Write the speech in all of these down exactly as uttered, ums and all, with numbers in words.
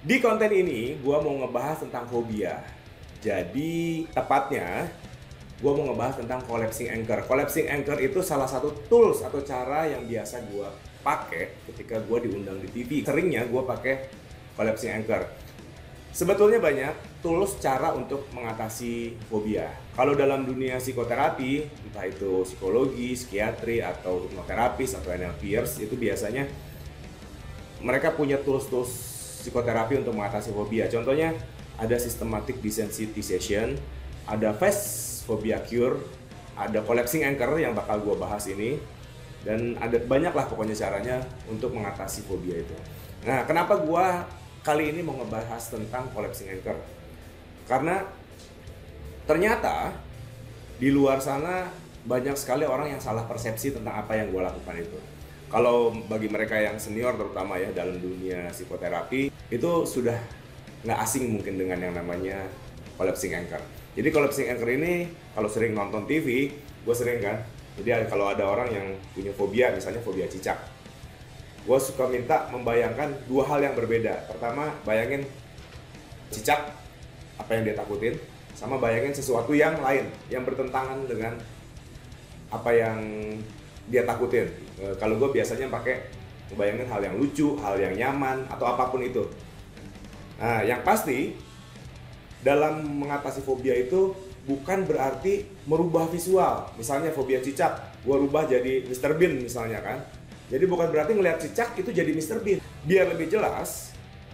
Di konten ini, gue mau ngebahas tentang fobia. Jadi, tepatnya, gue mau ngebahas tentang collapsing anchor. Collapsing anchor itu salah satu tools atau cara yang biasa gue pakai ketika gue diundang di T V. Seringnya gue pakai collapsing anchor. Sebetulnya banyak tools cara untuk mengatasi fobia. Kalau dalam dunia psikoterapi, entah itu psikologi, psikiatri, atau hipnoterapis, atau N L Pers, itu biasanya mereka punya tools-tools psikoterapi untuk mengatasi fobia. Contohnya ada systematic desensitization, ada fast phobia cure, ada collapsing anchor yang bakal gue bahas ini, dan ada banyak lah pokoknya caranya untuk mengatasi fobia itu. Nah, kenapa gue kali ini mau ngebahas tentang collapsing anchor? Karena ternyata di luar sana banyak sekali orang yang salah persepsi tentang apa yang gue lakukan itu. Kalau bagi mereka yang senior terutama ya dalam dunia psikoterapi, itu sudah nggak asing mungkin dengan yang namanya collapsing anchor. Jadi collapsing anchor ini kalau sering nonton T V, gue sering kan. Jadi kalau ada orang yang punya fobia, misalnya fobia cicak, gue suka minta membayangkan dua hal yang berbeda. Pertama, bayangin cicak, apa yang dia takutin, sama bayangin sesuatu yang lain yang bertentangan dengan apa yang dia takutin. E, kalau gue biasanya pakai ngebayangin hal yang lucu, hal yang nyaman, atau apapun itu. Nah, yang pasti dalam mengatasi fobia itu bukan berarti merubah visual. Misalnya fobia cicak, gue rubah jadi mister Bean misalnya kan. Jadi bukan berarti ngelihat cicak itu jadi mister Bean. Biar lebih jelas,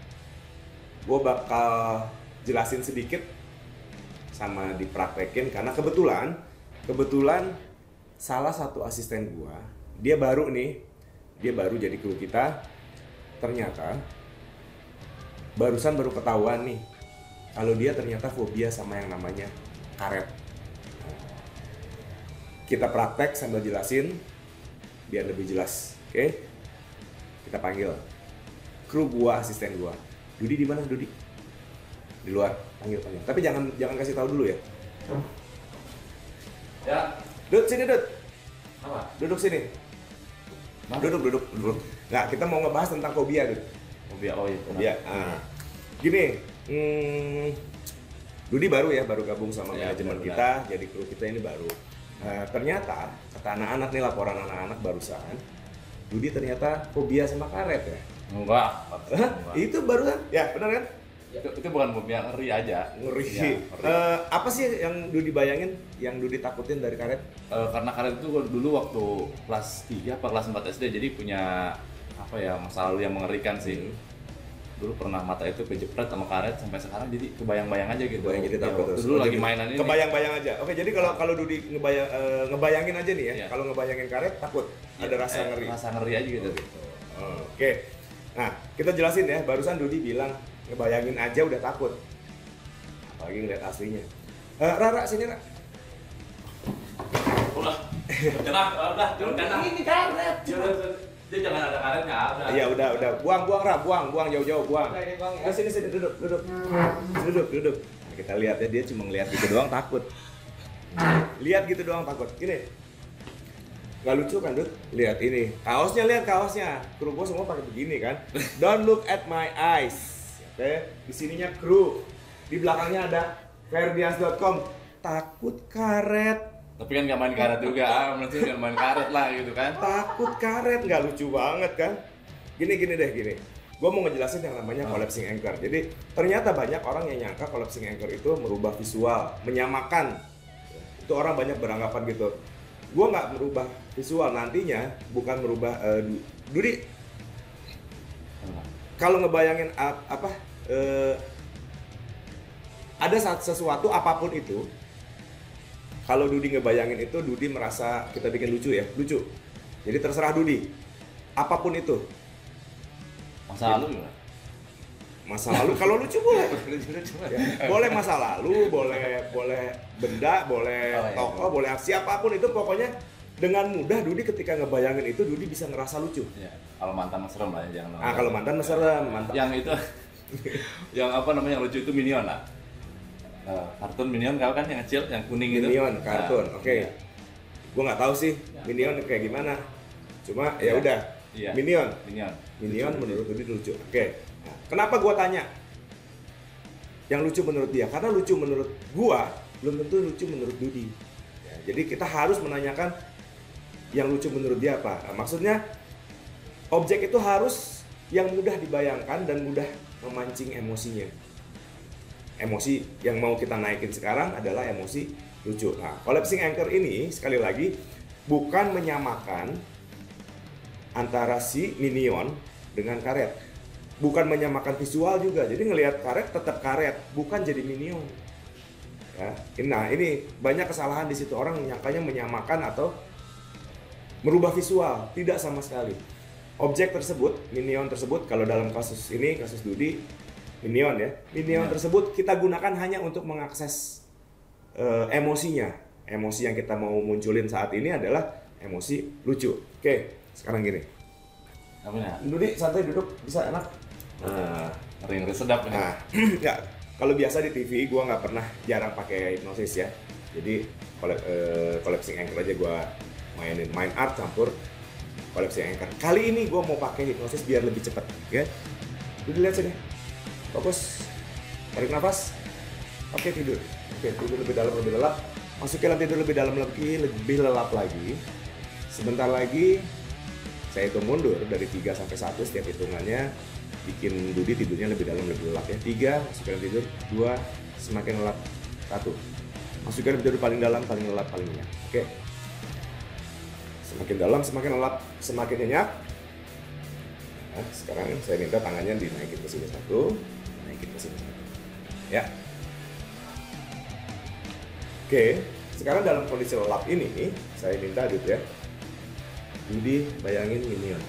gue bakal jelasin sedikit sama dipraktekin karena kebetulan kebetulan salah satu asisten gua, dia baru nih, dia baru jadi kru kita. Ternyata barusan baru ketahuan nih kalau dia ternyata fobia sama yang namanya karet. Kita praktek sambil jelasin biar lebih jelas, oke? Kita panggil kru gua, asisten gua. Dudi di mana, Dudi? Di luar, panggil panggil. Tapi jangan jangan kasih tahu dulu ya. Ya. Dud, sini Dud. Apa? Duduk sini. Mana? Duduk, duduk, duduk. Nah, kita mau ngebahas tentang fobia, Dud. Fobia, oh iya. Fobia. Nah, gini, hmm, Dudi baru ya, baru gabung sama Ya, manajemen benar, kita, jadi kru kita ini baru. Nah, ternyata kata anak-anak nih, laporan anak-anak barusan, Dudi ternyata fobia sama karet ya. Enggak. Hah? Enggak. Itu barusan? Ya, benar kan? Itu, itu bukan fobia, ngeri aja. Ngeri. Ya, ngeri. Eh, apa sih yang Dudi bayangin, yang Dudi takutin dari karet? Eh, karena karet itu gua dulu waktu kelas tiga apa kelas empat S D, jadi punya apa ya, masa lalu yang mengerikan sih. Hmm. Dulu pernah mata itu kejepret sama karet, sampai sekarang jadi kebayang-bayang aja gitu. Kebayang jadi Ya, takut waktu terus. dulu Oh, lagi jadi mainan ini. Kebayang-bayang aja. Oke, jadi kalau kalau Dudi ngebayang, eh, ngebayangin aja nih ya. Iya. Kalau ngebayangin karet takut, Ya, ada rasa eh, ngeri. Rasa ngeri aja gitu. Oh, gitu. Oh, oke. Nah, kita jelasin ya. Barusan Dudi bilang ngebayangin aja udah takut. Apalagi ngeliat aslinya. Eh, Rara sini, Ra. Udah. Cerah, udah, jangan. Ini karet. Dia jangan ada karetnya, udah. Iya, udah, udah. Buang, buang, Ra. Buang, buang jauh-jauh, buang. Ke sini, sini, duduk, duduk. Duduk, duduk. Nah, kita lihat ya, dia cuma ngeliat gitu doang takut. Lihat gitu doang takut. Gini. Gak lucu kan, Dut? Lihat ini. Kaosnya, lihat kaosnya. Kru gua semua pakai begini kan. Don't look at my eyes. Oke, di sininya kru. Di belakangnya ada ferdias dot com. Takut karet. Tapi kan nggak main karet juga, ah, menurut nggak main karet lah gitu kan. Takut karet, nggak lucu banget kan? Gini gini deh gini. Gue mau ngejelasin yang namanya Oh. collapsing anchor. Jadi ternyata banyak orang yang nyangka collapsing anchor itu merubah visual, menyamakan. Itu orang banyak beranggapan gitu. Gue nggak merubah visual, nantinya bukan merubah. Uh, Dudi, kalau ngebayangin ap- apa? Uh, ada saat sesuatu apapun itu. Kalau Dudi ngebayangin itu, Dudi merasa kita bikin lucu ya, lucu. Jadi terserah Dudi, apapun itu. Masa lalu gimana? Masa lalu, kalau lucu boleh. Ya, boleh masa lalu, boleh boleh benda, boleh Oh, iya. tokoh, boleh siapapun itu. Pokoknya dengan mudah Dudi ketika ngebayangin itu, Dudi bisa ngerasa lucu. Ya, kalau mantan serem lah ya, jangan. Ah, kalau mantan serem, mantan. Yang itu, yang apa namanya yang lucu itu Minion lah. Uh, kartun Minion kau kan yang kecil, yang kuning itu. Minion, kartun, Nah, oke. iya. Gue nggak tahu sih Ya. Minion kayak gimana. Cuma Iya. ya udah, Iya. Minion. Minion. Minion Lucu, menurut lucu. Dudi lucu. Oke. Nah, kenapa gua tanya yang lucu menurut dia? Karena lucu menurut gua belum tentu lucu menurut Dudi. Ya, jadi kita harus menanyakan yang lucu menurut dia apa. Nah, maksudnya objek itu harus yang mudah dibayangkan dan mudah memancing emosinya. Emosi yang mau kita naikin sekarang adalah emosi lucu. Nah, collapsing anchor ini sekali lagi bukan menyamakan antara si minion dengan karet. Bukan menyamakan visual juga. Jadi ngelihat karet tetap karet, bukan jadi minion. Ya. Nah, ini banyak kesalahan di situ, orang nyangkanya menyamakan atau merubah visual, tidak sama sekali. Objek tersebut, minion tersebut, kalau dalam kasus ini, kasus Dudi, minion ya, minion ya. Tersebut kita gunakan hanya untuk mengakses uh, emosinya. Emosi yang kita mau munculin saat ini adalah emosi lucu. Oke, sekarang gini. Apanya? Dudi santai duduk, bisa enak. Nah, ngeri-ngeri sedap ya. Nah, ya, kalau biasa di T V gue nggak pernah, jarang pakai hipnosis ya. Jadi uh, collapsing anchor aja gue mainin, main art campur collapsing anchor. Kali ini gue mau pakai hipnosis biar lebih cepat, ya. Dudi lihat sini. Fokus, tarik nafas. Oke, tidur. Oke, tidur lebih dalam, lebih lelap. Masuk ke dalam tidur lebih dalam lagi, lebih lelap lagi. Sebentar lagi saya hitung mundur dari tiga sampai satu setiap hitungannya, bikin Dudi tidurnya lebih dalam, lebih lelap ya. tiga, masuk ke dalam tidur. dua, semakin lelap. satu, masuk ke dalam tidur paling dalam, paling lelap, paling nyenyak. Oke. Semakin dalam, semakin lelap, semakin nyenyak. Nah, sekarang saya minta tangannya dinaikin ke sini satu, naikin ke sini satu. Ya. Oke, sekarang dalam kondisi lelap ini, saya minta Dudi ya, Dudi bayangin minion.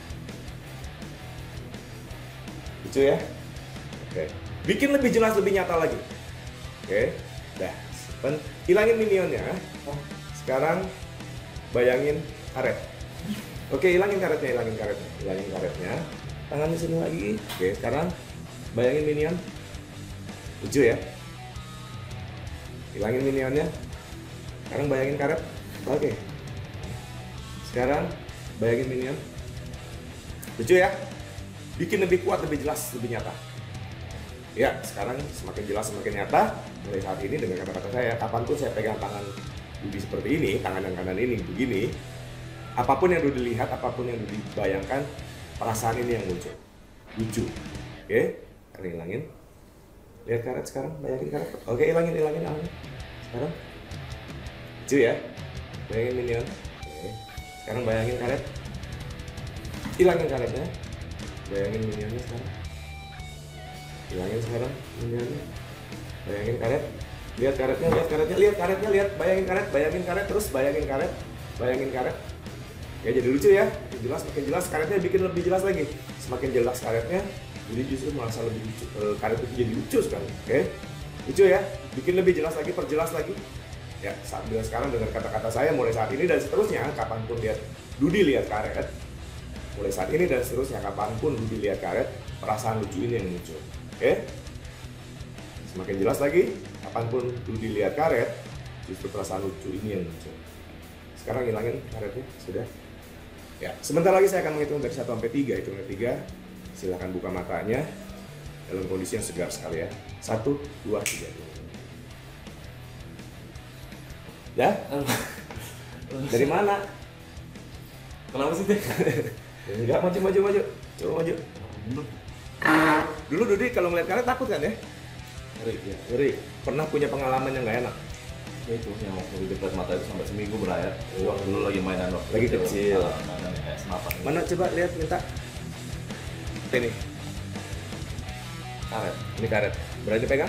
Lucu ya? Oke. Bikin lebih jelas, lebih nyata lagi. Oke. Dah. Simpen. Hilangin minionnya. Sekarang bayangin karet. Oke, hilangin karetnya, hilangin karetnya, hilangin karetnya. Tangan di sini lagi. Oke, sekarang bayangin minion. Lucu ya? Hilangin minionnya. Sekarang bayangin karet. Oke. Sekarang bayangin minion. Lucu ya? Bikin lebih kuat, lebih jelas, lebih nyata. Ya, sekarang semakin jelas, semakin nyata. Mulai saat ini dengan kata-kata saya, kapanpun saya pegang tangan Dudi seperti ini, tangan yang kanan ini begini, apapun yang Dudi lihat, apapun yang Dudi bayangkan, perasaan ini yang muncul. Lucu. Oke, sekarang hilangin. Lihat karet sekarang, bayangin karet. Oke, hilangin, hilangin, hilangin. Sekarang lucu ya. Bayangin minion. Oke. Sekarang bayangin karet. Hilangin karetnya. Bayangin minionnya sekarang. Hilangin sekarang minionnya. Bayangin karet. Lihat karetnya, lihat karetnya, lihat karetnya, lihat. Bayangin karet, bayangin karet, terus bayangin karet. Bayangin karet. Ya, jadi lucu ya. Makin jelas, makin jelas. Karetnya bikin lebih jelas lagi. Semakin jelas karetnya, jadi justru merasa lebih lucu. Karet itu jadi lucu sekali. Oke. Lucu ya. Bikin lebih jelas lagi, perjelas lagi. Ya, sambil sekarang dengan kata-kata saya mulai saat ini dan seterusnya, kapanpun lihat Dudi lihat karet, mulai saat ini dan seterusnya, kapanpun Dudi lihat karet, perasaan lucu ini yang muncul. Oke? Semakin jelas lagi, kapanpun Dudi lihat karet, justru perasaan lucu ini yang muncul. Sekarang hilangin karetnya, sudah. Ya, sebentar lagi saya akan menghitung dari satu sampai tiga. Hitung dari tiga, silakan buka matanya dalam kondisi yang segar sekali ya. satu, dua, tiga. Ya? Dari mana? Kenapa sih teh? Enggak, maju, maju, maju. Coba maju. Dulu Dudi kalau ngeliat karet takut kan ya? Ngeri, ya. Ngeri. Pernah punya pengalaman yang nggak enak? Ya itu, yang waktu di dekat mata itu sampai seminggu berlayar. Waktu dulu lagi mainan waktu Lagi kecil. Ah, mainan kayak senapan. Mana coba lihat, minta. Ini. Karet. Ini karet. Berani pegang?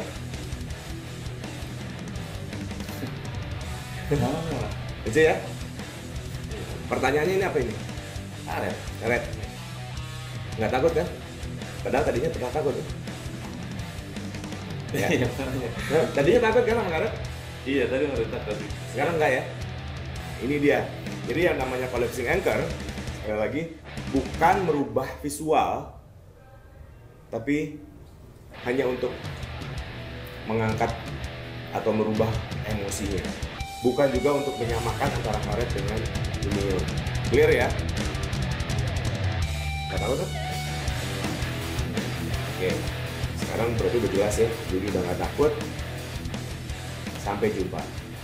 Ah, Lucu ya? Pertanyaannya ini apa ini? karet. Karet. Nggak takut kan? Padahal tadinya pernah takut ya? Ya. Iya, makanya. Nah, tadinya takut kan sama karet? Iya, tadi ngeretak tadi. Sekarang enggak ya? Ini dia. Jadi yang namanya collapsing anchor, sekali lagi, bukan merubah visual, tapi hanya untuk mengangkat atau merubah emosinya. Bukan juga untuk menyamakan antara karet dengan minion. Clear ya? Gak tahu kan? Oke, sekarang berarti udah jelas ya, jadi udah nggak takut. Sampai jumpa.